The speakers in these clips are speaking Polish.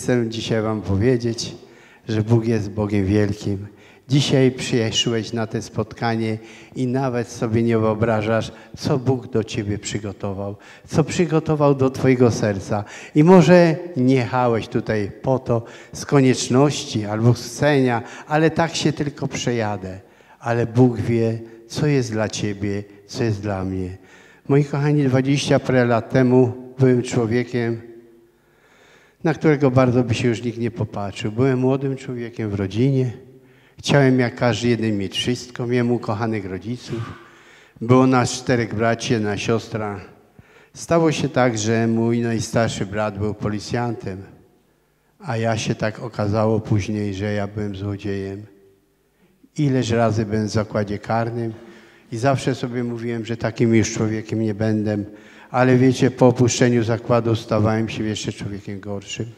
chcę dzisiaj wam powiedzieć, że Bóg jest Bogiem wielkim. Dzisiaj przyszłeś na to spotkanie i nawet sobie nie wyobrażasz, co Bóg do ciebie przygotował, co przygotował do twojego serca. I może nie jechałeś tutaj po to z konieczności albo z chcenia, ale tak się tylko przejadę. Ale Bóg wie, co jest dla ciebie, co jest dla mnie. Moi kochani, 20 parę lat temu byłem człowiekiem, na którego bardzo by się już nikt nie popatrzył. Byłem młodym człowiekiem w rodzinie. Chciałem jak każdy jeden mieć wszystko. Miałem ukochanych rodziców. Było nas 4 braci, 1 siostra. Stało się tak, że mój najstarszy brat był policjantem, a ja się tak okazało później, że ja byłem złodziejem. Ileż razy byłem w zakładzie karnym i zawsze sobie mówiłem, że takim już człowiekiem nie będę. Ale wiecie, po opuszczeniu zakładu stawałem się jeszcze człowiekiem gorszym.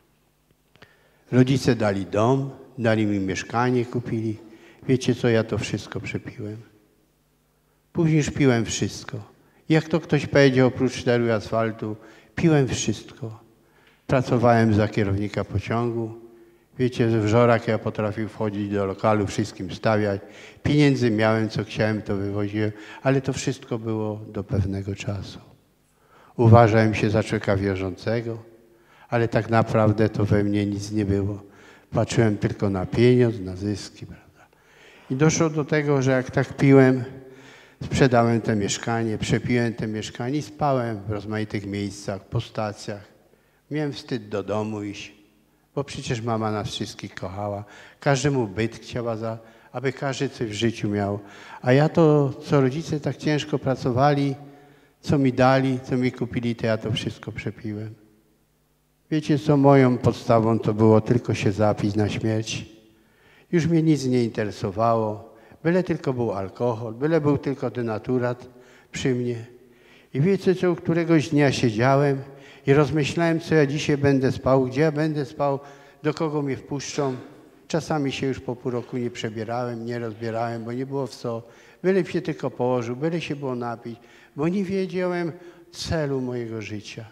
Rodzice dali dom, dali mi mieszkanie, kupili. Wiecie co, ja to wszystko przepiłem. Później już piłem wszystko. Jak to ktoś powiedział, oprócz 4 asfaltu, piłem wszystko. Pracowałem za kierownika pociągu. Wiecie, w żorach ja potrafił wchodzić do lokalu, wszystkim stawiać. Pieniędzy miałem, co chciałem, to wywoziłem, ale to wszystko było do pewnego czasu. Uważałem się za człowieka wierzącego, ale tak naprawdę to we mnie nic nie było. Patrzyłem tylko na pieniądz, na zyski, prawda? I doszło do tego, że jak tak piłem, sprzedałem to mieszkanie, przepiłem to mieszkanie i spałem w rozmaitych miejscach, po stacjach. Miałem wstyd do domu iść, bo przecież mama nas wszystkich kochała. Każdemu byt chciała, aby każdy coś w życiu miał. A ja to, co rodzice tak ciężko pracowali, co mi dali, co mi kupili, to ja to wszystko przepiłem. Wiecie co, moją podstawą to było tylko się zapić na śmierć. Już mnie nic nie interesowało, byle tylko był alkohol, byle był tylko denaturat przy mnie. I wiecie co, któregoś dnia siedziałem i rozmyślałem, co ja dzisiaj będę spał, gdzie ja będę spał, do kogo mnie wpuszczą. Czasami się już po pół roku nie przebierałem, nie rozbierałem, bo nie było w co. Byle się tylko położył, byle się było napić, bo nie wiedziałem celu mojego życia.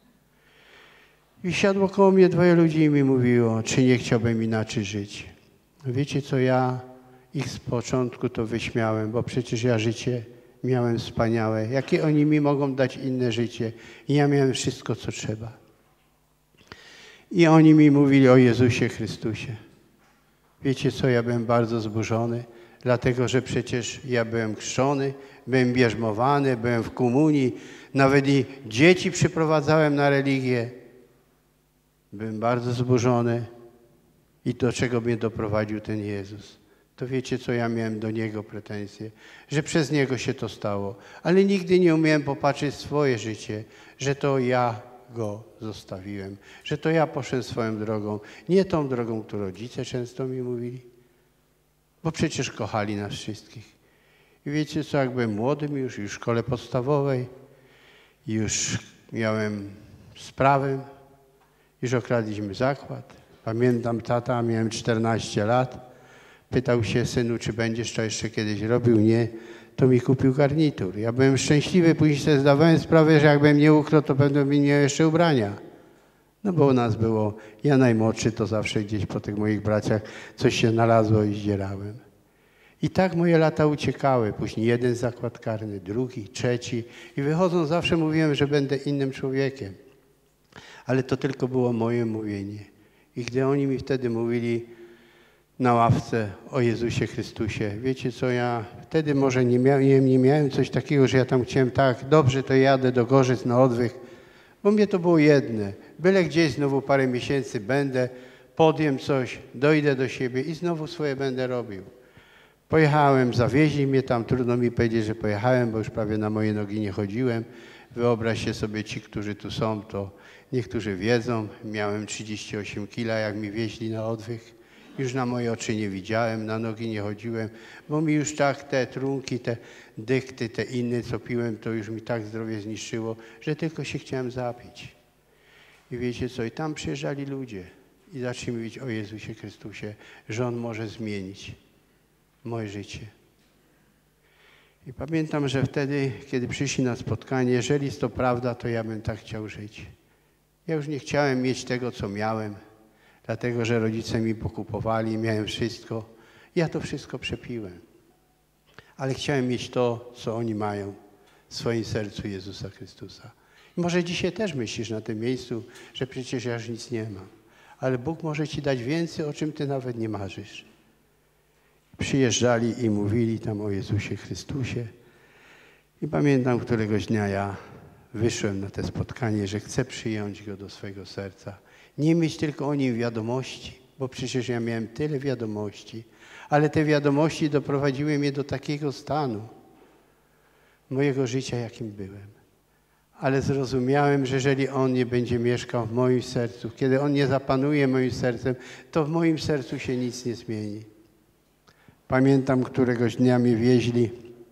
I siadło koło mnie 2 ludzi i mi mówiło, czy nie chciałbym inaczej żyć. Wiecie co, ja ich z początku to wyśmiałem, bo przecież ja życie miałem wspaniałe. Jakie oni mi mogą dać inne życie? I ja miałem wszystko, co trzeba. I oni mi mówili o Jezusie Chrystusie. Wiecie co, ja byłem bardzo zburzony, dlatego że przecież ja byłem chrzczony, byłem bierzmowany, byłem w komunii, nawet i dzieci przyprowadzałem na religię. Byłem bardzo zburzony i do czego mnie doprowadził ten Jezus. To wiecie co, ja miałem do Niego pretensje, że przez Niego się to stało, ale nigdy nie umiałem popatrzeć w swoje życie, że to ja Go zostawiłem, że to ja poszedłem swoją drogą, nie tą drogą, którą rodzice często mi mówili, bo przecież kochali nas wszystkich. I wiecie co, jak byłem młodym już w szkole podstawowej, już miałem sprawę, już okradliśmy zakład. Pamiętam, tata, miałem 14 lat, pytał się, synu, czy będziesz to jeszcze kiedyś robił? Nie, to mi kupił garnitur. Ja byłem szczęśliwy, później sobie zdawałem sprawę, że jakbym nie ukradł, to pewno bym miał jeszcze ubrania. No bo u nas było, ja najmłodszy, to zawsze gdzieś po tych moich braciach coś się znalazło i zdzierałem. I tak moje lata uciekały. Później 1 zakład karny, 2, 3 i wychodząc zawsze mówiłem, że będę innym człowiekiem. Ale to tylko było moje mówienie. I gdy oni mi wtedy mówili na ławce o Jezusie Chrystusie, wiecie co, ja wtedy może nie miałem coś takiego, że ja tam chciałem tak, dobrze, to jadę do Gorzyc na odwych, bo mnie to było jedne. Byle gdzieś znowu parę miesięcy będę, podjem coś, dojdę do siebie i znowu swoje będę robił. Pojechałem, zawieźli mnie tam, trudno mi powiedzieć, że pojechałem, bo już prawie na moje nogi nie chodziłem. Wyobraźcie sobie, ci, którzy tu są, to niektórzy wiedzą, miałem 38 kila, jak mi wieźli na odwych. Już na moje oczy nie widziałem, na nogi nie chodziłem, bo mi już tak te trunki, te dykty, te inne, co piłem, to już mi tak zdrowie zniszczyło, że tylko się chciałem zapić. I wiecie co, i tam przyjeżdżali ludzie i zaczęli mówić o Jezusie Chrystusie, że On może zmienić moje życie. I pamiętam, że wtedy, kiedy przyszli na spotkanie, jeżeli jest to prawda, to ja bym tak chciał żyć. Ja już nie chciałem mieć tego, co miałem. dlatego że rodzice mi pokupowali, miałem wszystko. Ja to wszystko przepiłem. Ale chciałem mieć to, co oni mają w swoim sercu Jezusa Chrystusa. I może dzisiaj też myślisz na tym miejscu, że przecież ja już nic nie mam. Ale Bóg może ci dać więcej, o czym ty nawet nie marzysz. Przyjeżdżali i mówili tam o Jezusie Chrystusie. I pamiętam, któregoś dnia ja wyszłem na to spotkanie, że chcę przyjąć Go do swojego serca. Nie mieć tylko o Nim wiadomości, bo przecież ja miałem tyle wiadomości, ale te wiadomości doprowadziły mnie do takiego stanu mojego życia, jakim byłem. Ale zrozumiałem, że jeżeli On nie będzie mieszkał w moim sercu, kiedy On nie zapanuje moim sercem, to w moim sercu się nic nie zmieni. Pamiętam, któregoś dnia mnie wieźli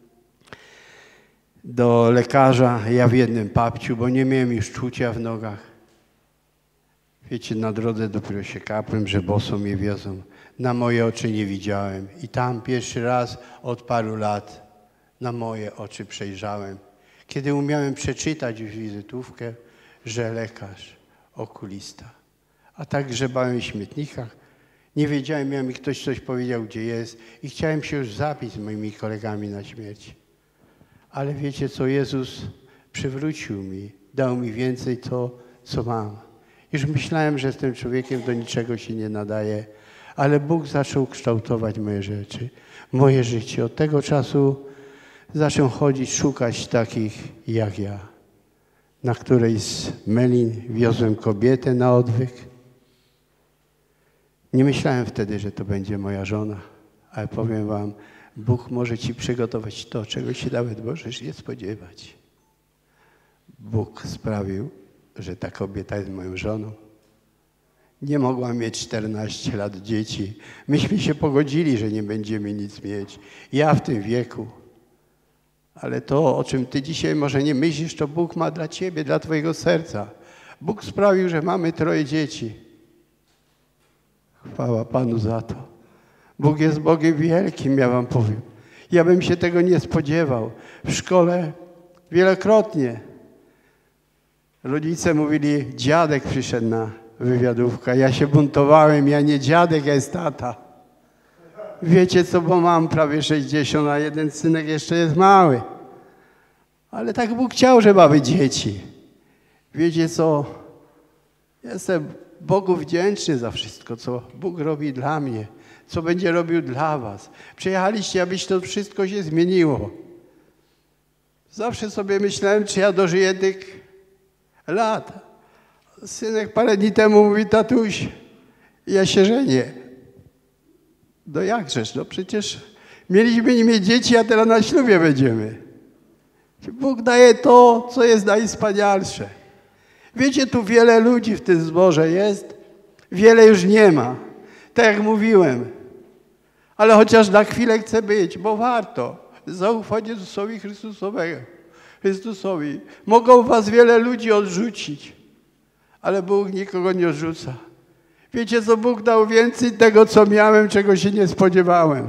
do lekarza, ja w jednym papciu, bo nie miałem już czucia w nogach. Wiecie, na drodze dopiero się kapłem, że boso mnie wiozą. Na moje oczy nie widziałem. I tam pierwszy raz od paru lat na moje oczy przejrzałem. Kiedy umiałem przeczytać już wizytówkę, że lekarz, okulista. A tak grzebałem w śmietnikach. Nie wiedziałem, jak mi ktoś coś powiedział, gdzie jest. I chciałem się już zabić z moimi kolegami na śmierć. Ale wiecie co, Jezus przywrócił mi, dał mi więcej to, co mam. Już myślałem, że z tym człowiekiem do niczego się nie nadaje, ale Bóg zaczął kształtować moje rzeczy, moje życie. Od tego czasu zaczął chodzić, szukać takich jak ja. Na którejś z melin wiozłem kobietę na odwyk. Nie myślałem wtedy, że to będzie moja żona, ale powiem wam, Bóg może ci przygotować to, czego się nawet możesz nie spodziewać. Bóg sprawił, że ta kobieta jest moją żoną. Nie mogła mieć 14 lat dzieci. Myśmy się pogodzili, że nie będziemy nic mieć. Ja w tym wieku. Ale to, o czym ty dzisiaj może nie myślisz, to Bóg ma dla ciebie, dla twojego serca. Bóg sprawił, że mamy 3 dzieci. Chwała Panu za to. Bóg jest Bogiem wielkim, ja wam powiem. Ja bym się tego nie spodziewał. W szkole wielokrotnie rodzice mówili, dziadek przyszedł na wywiadówkę. Ja się buntowałem, ja nie dziadek, ja jest tata. Wiecie co, bo mam prawie 60, a jeden synek jeszcze jest mały. Ale tak Bóg chciał, że mamy dzieci. Wiecie co, jestem Bogu wdzięczny za wszystko, co Bóg robi dla mnie, co będzie robił dla was. Przyjechaliście, abyś to wszystko się zmieniło. Zawsze sobie myślałem, czy ja dożyję tych lat. Synek parę dni temu mówi, tatuś, ja się żenię. No jakżeż, no przecież mieliśmy nie mieć dzieci, a teraz na ślubie będziemy. Bóg daje to, co jest najwspanialsze. Wiecie, tu wiele ludzi w tym zborze jest, wiele już nie ma. Tak jak mówiłem. Ale chociaż na chwilę chcę być, bo warto zaufać Jezusowi Chrystusowi. Mogą was wiele ludzi odrzucić, ale Bóg nikogo nie odrzuca. Wiecie co, Bóg dał więcej tego, co miałem, czego się nie spodziewałem.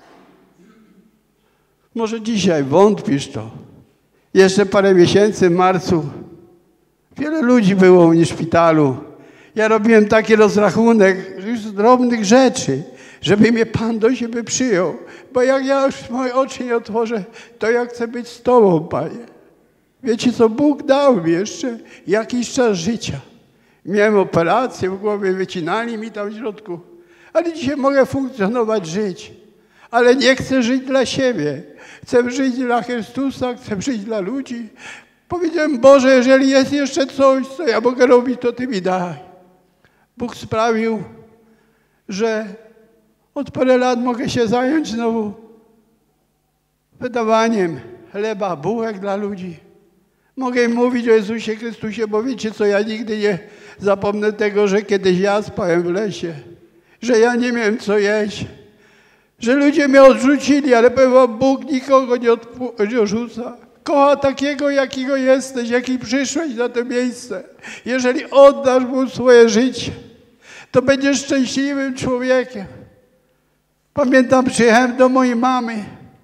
Może dzisiaj wątpisz to. Jeszcze parę miesięcy w marcu wiele ludzi było u mnie w szpitalu. Ja robiłem taki rozrachunek już z drobnych rzeczy, żeby mnie Pan do siebie przyjął. Bo jak ja już moje oczy nie otworzę, to ja chcę być z Tobą, Panie. Wiecie co, Bóg dał mi jeszcze jakiś czas życia. Miałem operację w głowie, wycinali mi tam w środku. Ale dzisiaj mogę funkcjonować, żyć. Ale nie chcę żyć dla siebie. Chcę żyć dla Chrystusa, chcę żyć dla ludzi. Powiedziałem, Boże, jeżeli jest jeszcze coś, co ja mogę robić, to Ty mi daj. Bóg sprawił, że od parę lat mogę się zająć znowu wydawaniem chleba, bułek dla ludzi. Mogę im mówić o Jezusie Chrystusie, bo wiecie co, ja nigdy nie zapomnę tego, że kiedyś ja spałem w lesie, że ja nie miałem co jeść, że ludzie mnie odrzucili, ale powiem wam, Bóg nikogo nie odrzuca. Kocha takiego, jakiego jesteś, jaki przyszłeś na to miejsce. Jeżeli oddasz Mu swoje życie, to będziesz szczęśliwym człowiekiem. Pamiętam, przyjechałem do mojej mamy.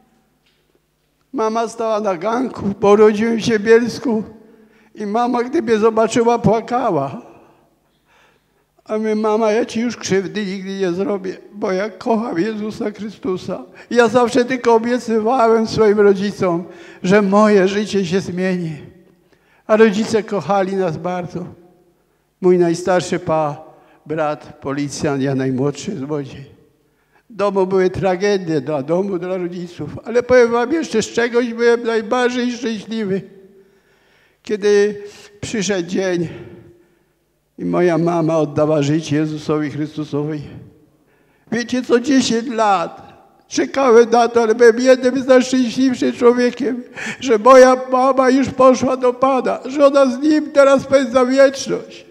Mama stała na ganku, bo urodziłem się w Bielsku i mama, gdy mnie zobaczyła, płakała. A my, mama, ja ci już krzywdy nigdy nie zrobię, bo ja kocham Jezusa Chrystusa. Ja zawsze tylko obiecywałem swoim rodzicom, że moje życie się zmieni. A rodzice kochali nas bardzo. Mój najstarszy brat, policjant, ja najmłodszy złodziej. W domu były tragedie dla domu, dla rodziców. Ale powiem wam jeszcze, z czegoś byłem najbardziej szczęśliwy. Kiedy przyszedł dzień i moja mama oddała życie Jezusowi Chrystusowi. Wiecie co, 10 lat czekałem na to, ale byłem jednym z najszczęśliwszych człowiekiem, że moja mama już poszła do Pana, że ona z Nim teraz spędza wieczność.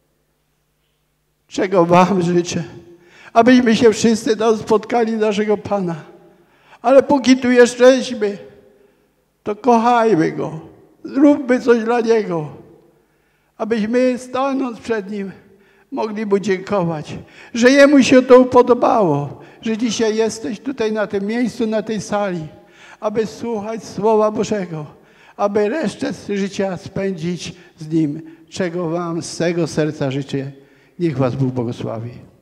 Czego wam życzę? Abyśmy się wszyscy tam spotkali naszego Pana. Ale póki tu jesteśmy, to kochajmy Go. Zróbmy coś dla Niego. Abyśmy stanąc przed Nim mogli Mu dziękować. Że Jemu się to podobało. Że dzisiaj jesteś tutaj na tym miejscu, na tej sali. Aby słuchać Słowa Bożego. Aby resztę życia spędzić z Nim. Czego wam z tego serca życzę. Niech was Bóg błogosławi.